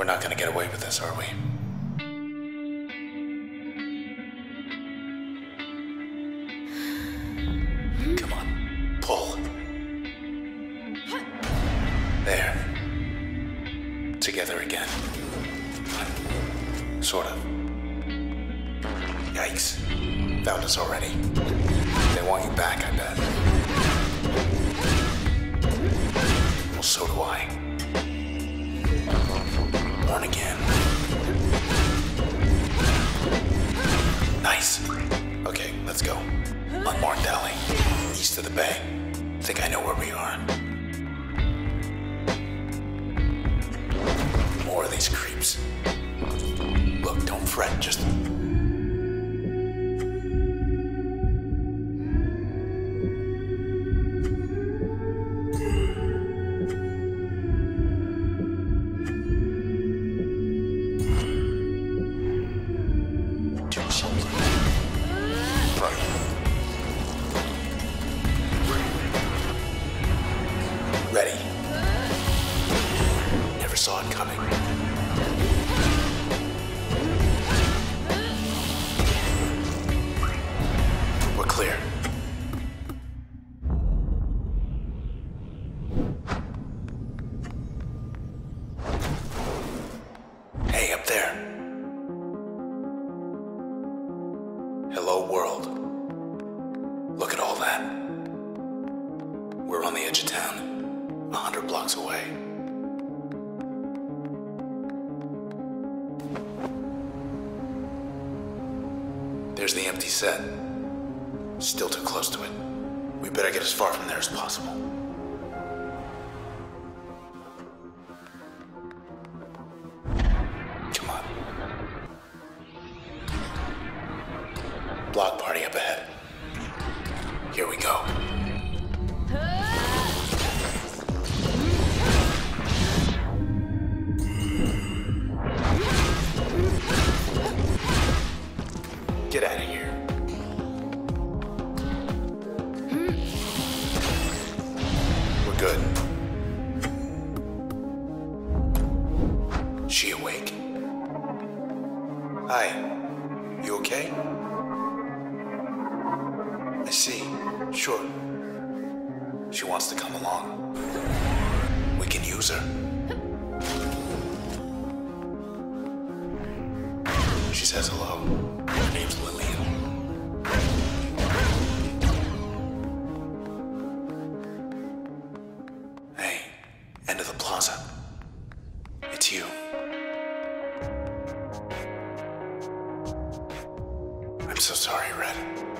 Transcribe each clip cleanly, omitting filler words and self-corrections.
We're not gonna get away with this, are we? Come on, pull. There. Together again. Sort of. Yikes. Found us already. They want you back, I bet. Well, so do I. Born again. Nice. Okay, let's go. Unmarked alley. East of the bay. Think I know where we are. More of these creeps. Look, don't fret, just... Ready. Never saw it coming. We're clear. Hey, up there. Hello, world. Look at all that. We're on the edge of town. 100 blocks away. There's the empty set. Still too close to it. We better get as far from there as possible. Come on. Block party up ahead. Here we go. Get out of here. We're good. She awake? Hi. You okay? I see. Sure. She wants to come along. We can use her. She says hello. Her name's Lillian. Hey, end of the plaza. It's you. I'm so sorry, Red.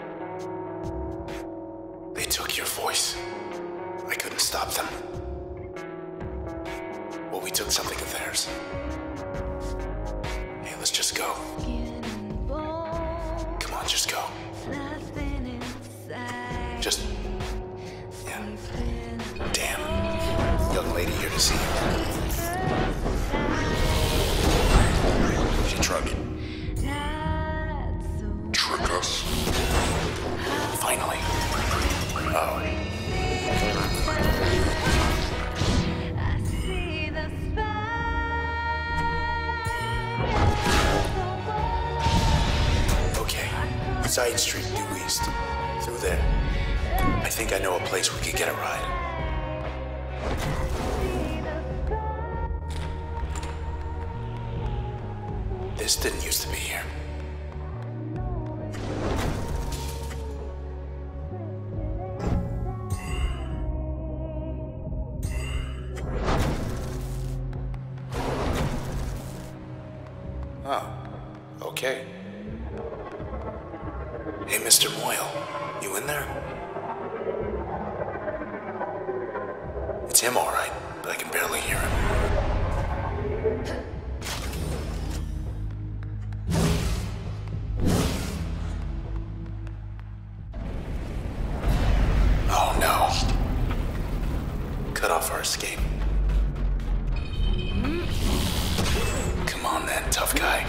They took your voice. I couldn't stop them. Well, we took something of theirs. Hey, let's just go. Come on, just go. Just... yeah. Damn. Young lady here to see you. She tried to trick us. Finally. Oh. Side street due east. Through there. I think I know a place we could get a ride. This didn't used to be here. Oh, okay. Hey, Mr. Moyle, you in there? It's him, all right, but I can barely hear him. Oh, no. Cut off our escape. Come on, then, tough guy.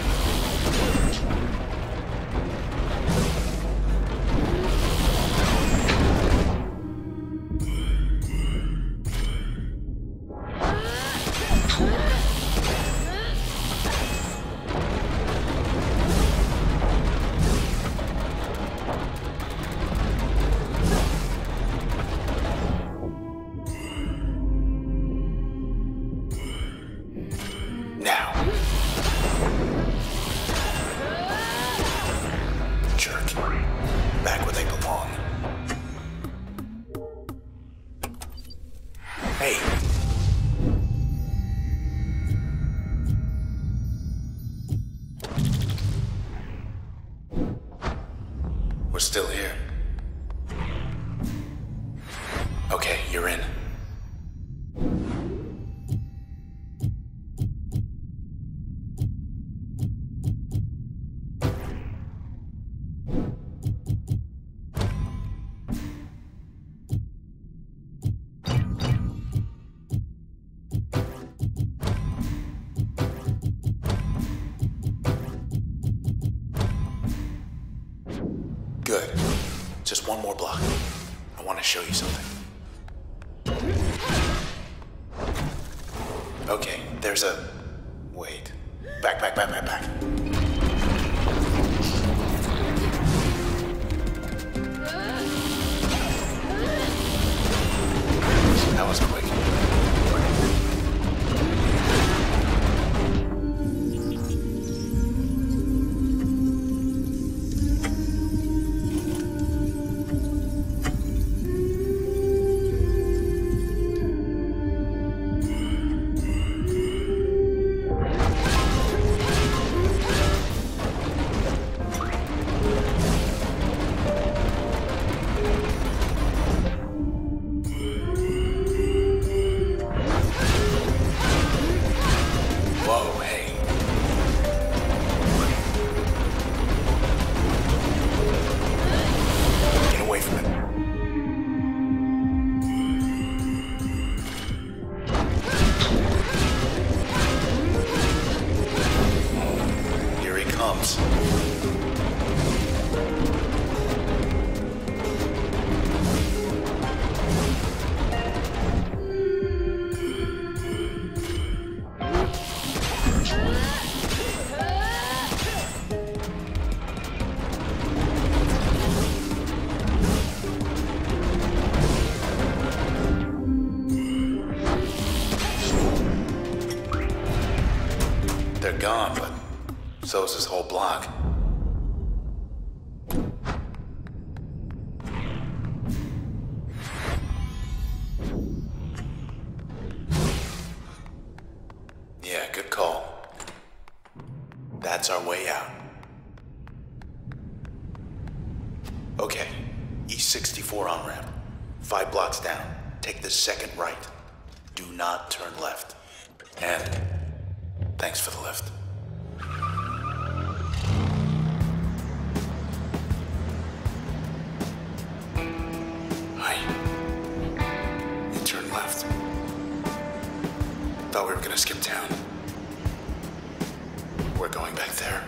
back where they belong. Hey. We're still here. Okay, you're in. Good. Just one more block. I want to show you something. Okay, there's a... Wait. Back. That was quick. They're gone, but so's this whole block. Yeah, good call. That's our way out. Okay, E64 on-ramp. 5 blocks down. Take the second right. Do not turn left. And thanks for the lift. Hi. You turned left. Thought we were gonna skip town. We're going back there.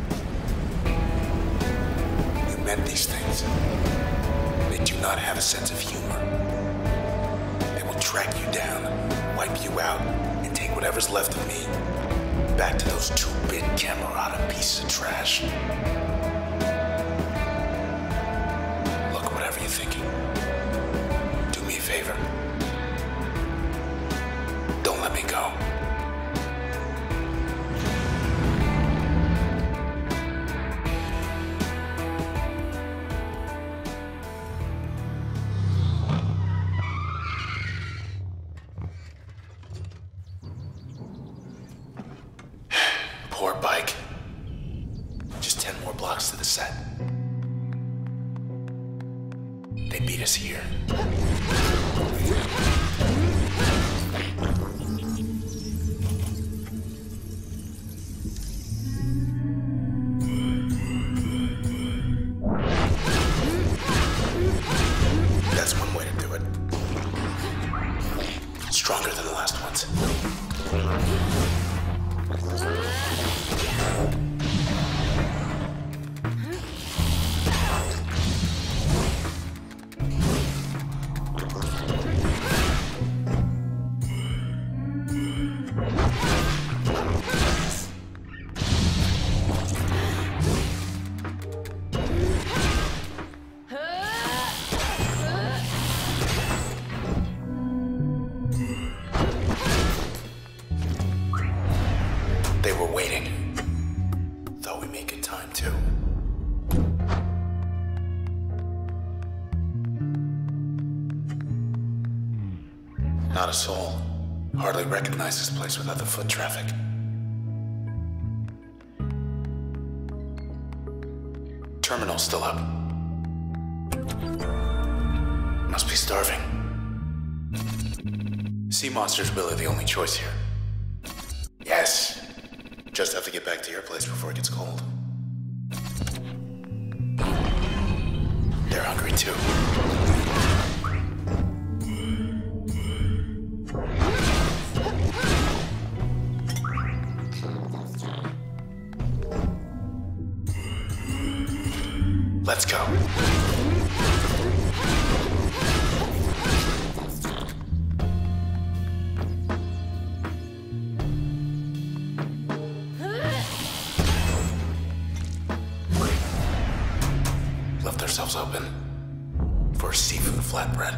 You meant these things. They do not have a sense of humor. They will track you down, wipe you out, and take whatever's left of me back to those 2-bit Camerata pieces of trash. Look, whatever you're thinking, do me a favor. Don't let me go. Poor bike. Just 10 more blocks to the set. They beat us here. That's one way to do it. Stronger than the last ones. Not a soul. Hardly recognize this place without the foot traffic. Terminal's still up. Must be starving. Sea monsters really the only choice here. Yes. Just have to get back to your place before it gets cold. They're hungry too. Let's go. Left ourselves open for a seafood flatbread.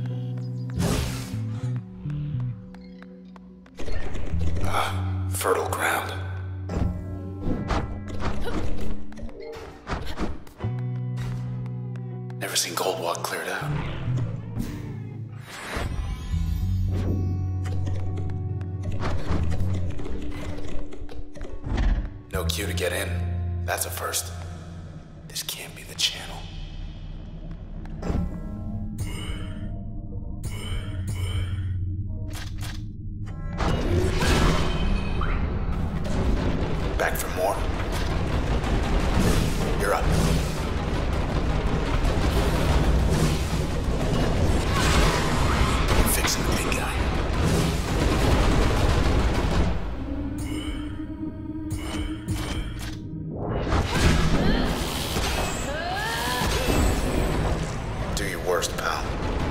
Fertile ground. Never seen gold walk cleared out. No queue to get in. That's a first. This can't be the channel. Back for more? You're up. You're fixing the big guy. Do your worst, pal.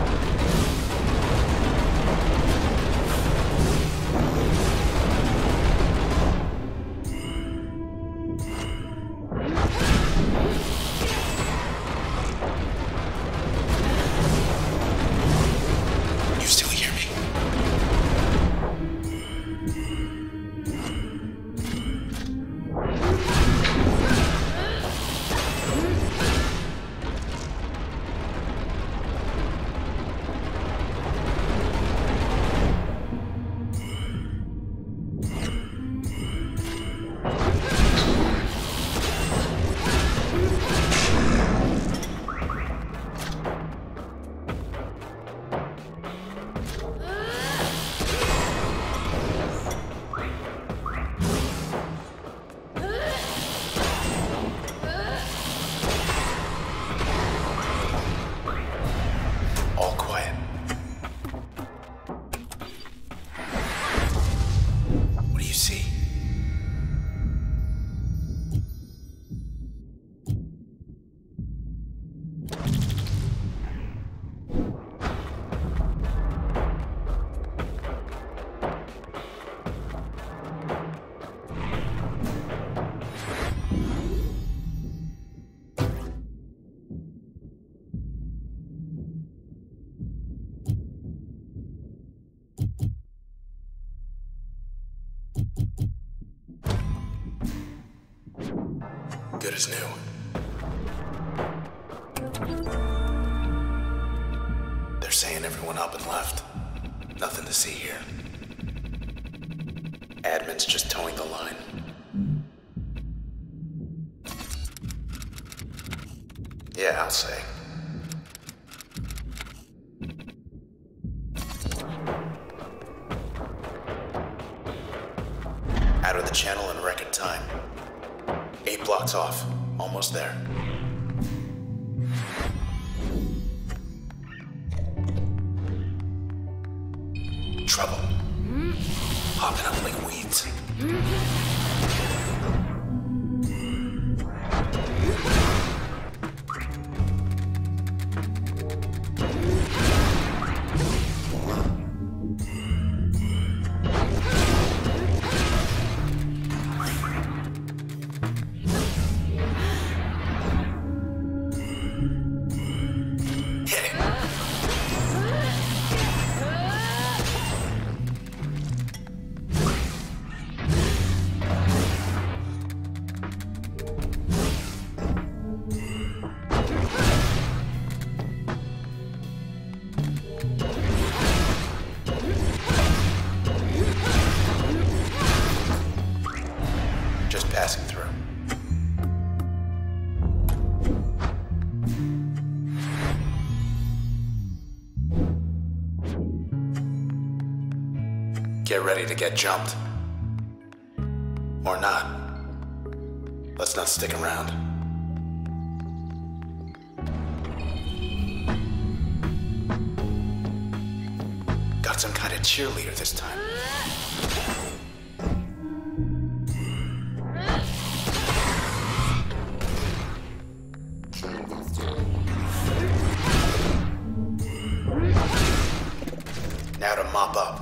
You still hear me? All quiet. What do you see? Good as new. They're saying everyone up and left. Nothing to see here. Admin's just towing the line. Yeah, I'll say. Out of the channel in record time. 8 blocks off. Almost there. Trouble. Hopping up like weeds. Get ready to get jumped. Or not. Let's not stick around. Got some kind of cheerleader this time. Now to mop up.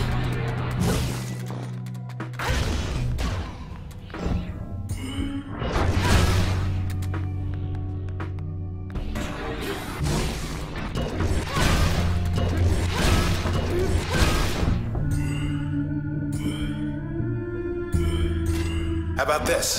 How about this?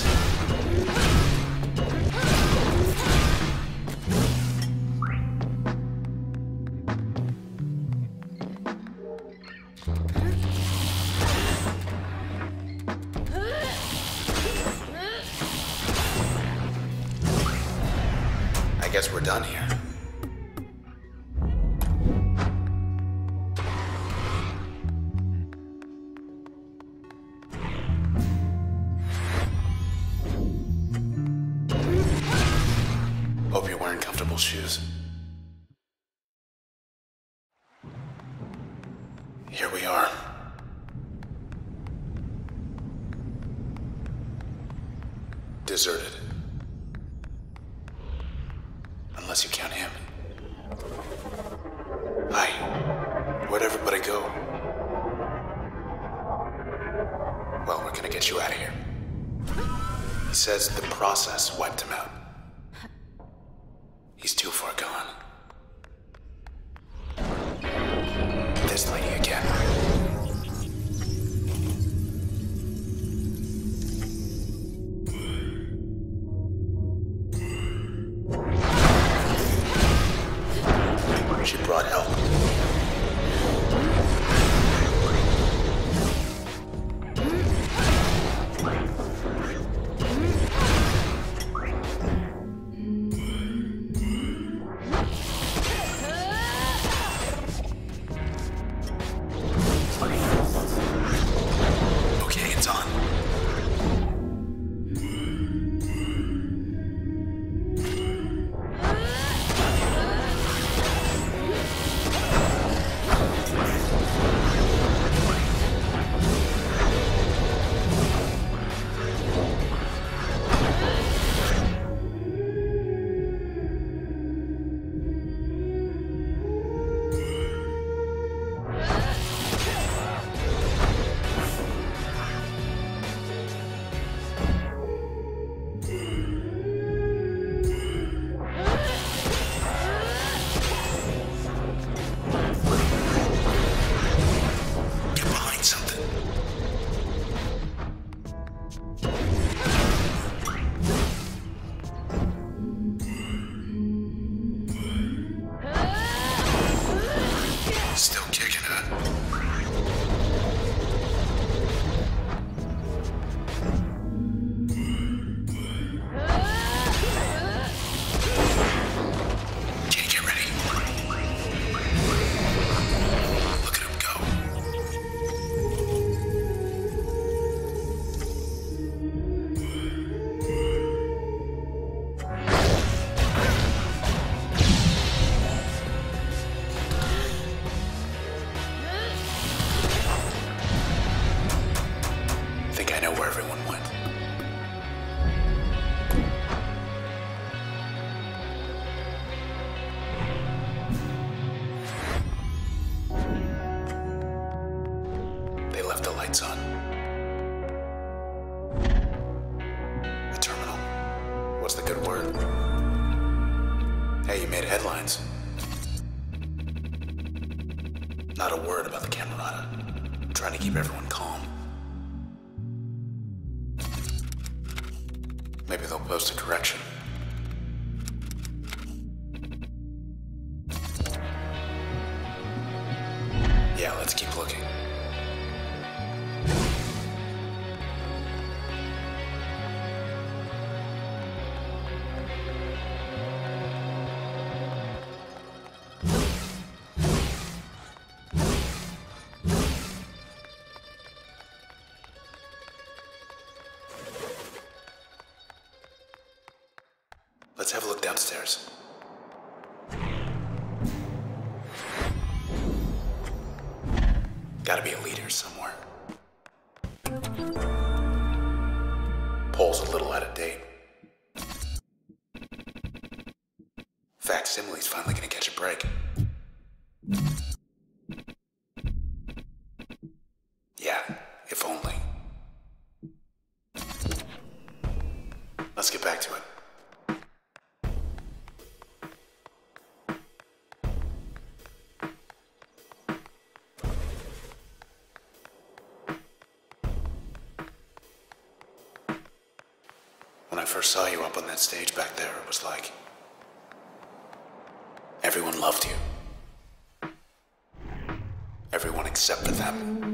I guess we're done here. Hope you're wearing comfortable shoes. Here we are. Deserted. Unless you count him. Hi. Where'd everybody go? Well, we're gonna get you out of here. He says the process wiped him out. He's too far gone. This lady again. She brought help. Okay, it's on. Still kicking it. Can't get ready. Look at him go. Think I know where everyone went. They left the lights on. A terminal. What's the good word? Hey, you made headlines. Not a word about the Camerata. Trying to keep everyone calm. Maybe they'll post a correction. Yeah, let's keep looking. downstairs. Gotta be a leader somewhere. Pole's a little out of date. Facsimile's finally gonna catch a break. Yeah, if only. Let's get back to it. When I first saw you up on that stage back there, it was like everyone loved you. Everyone except for them.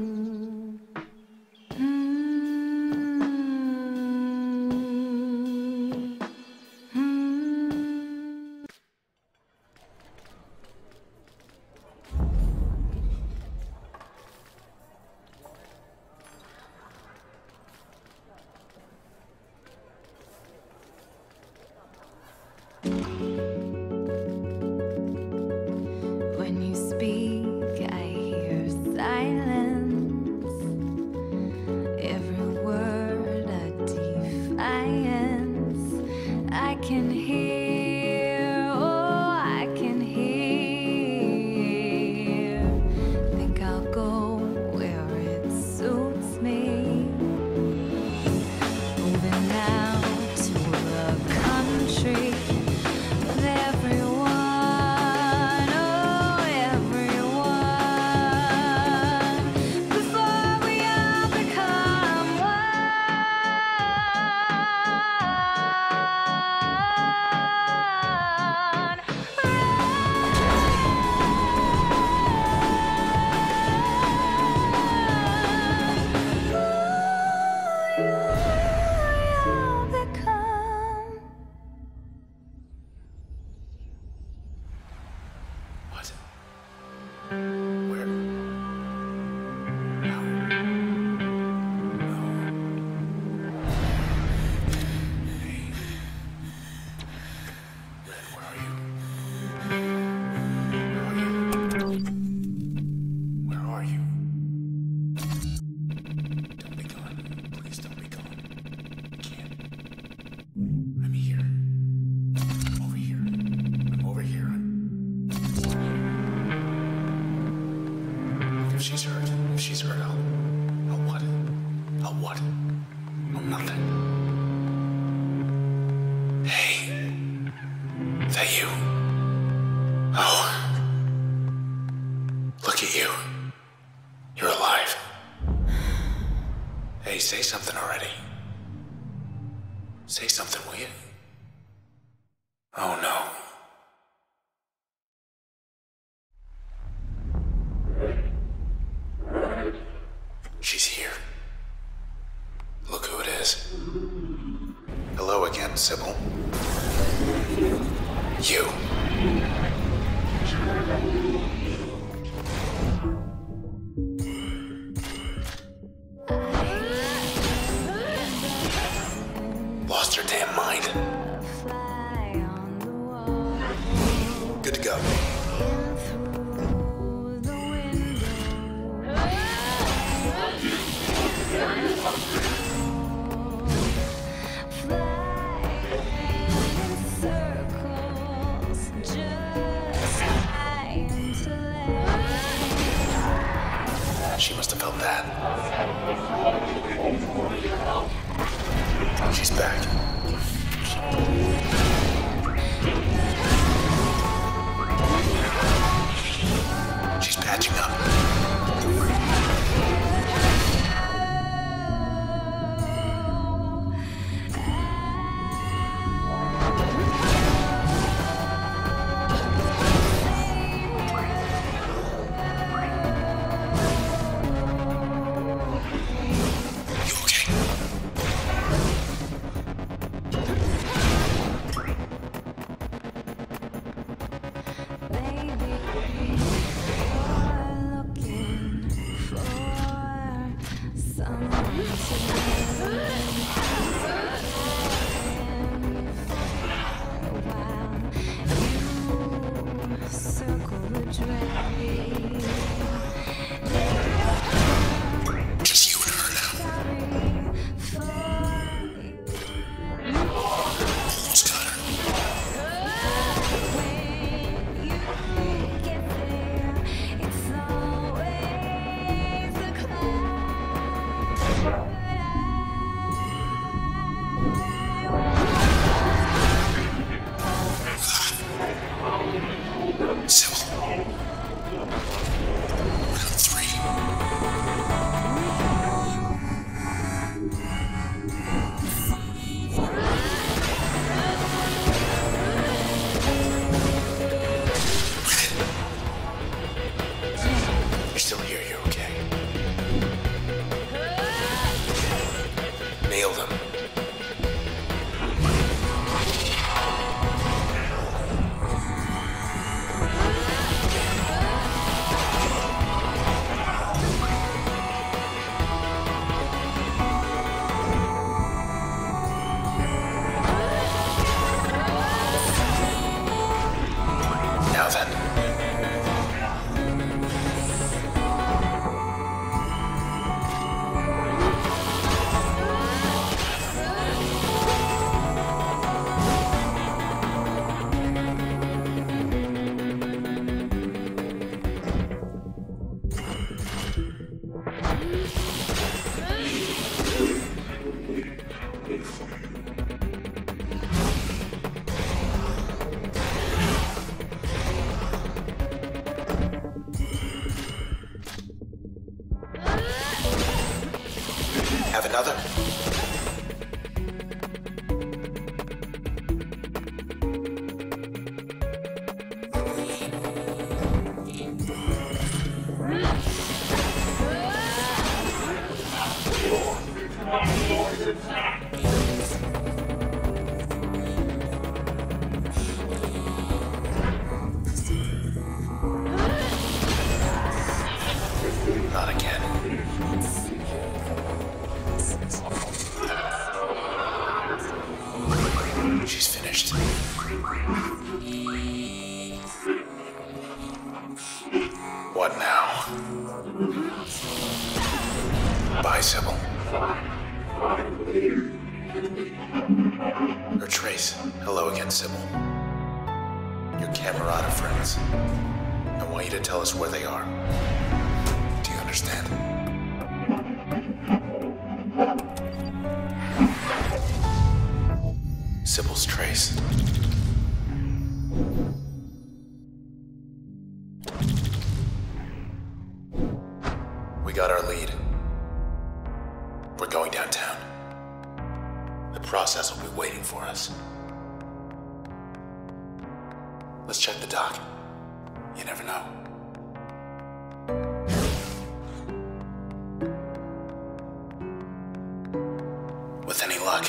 When you speak, I hear silence. Every word a defiance. I can hear, oh, I can hear. Think I'll go where it suits me. Moving now to a country with everyone. What? Where? How? No. Hey. Red, where are you? Where are you? Don't be gone. Please don't be gone. I can't. I'm here. I'm over here. I'm over here. If she's hurt, I'll what? I'll what? I'll nothing. Hey, is that you? Oh, look at you. You're alive. Hey, say something already. Say something, will you? Oh no. She's here. Look who it is. Hello again, Sybil. You. Lost her damn mind. Good to go. She must have felt that. She's back. She's patching up. Just you and her now. Almost got her. Sybil. 1 out of 3. You're still here, you're okay. Nail them. Now then. Have another? Not again. She's finished. What now? Bye, Sybil. Or Trace. Hello again, Sybil. Your camarada friends. I want you to tell us where they are. Do you understand? Sybil's Trace. We got our lead. We're going downtown. The process will be waiting for us. Let's check the dock. You never know. With any luck.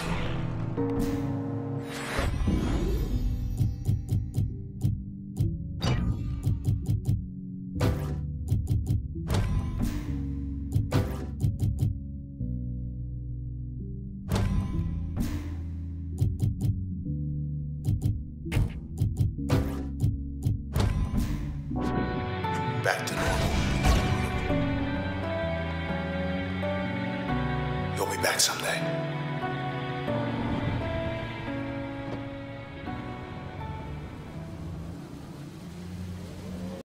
Back to normal. You'll be back someday.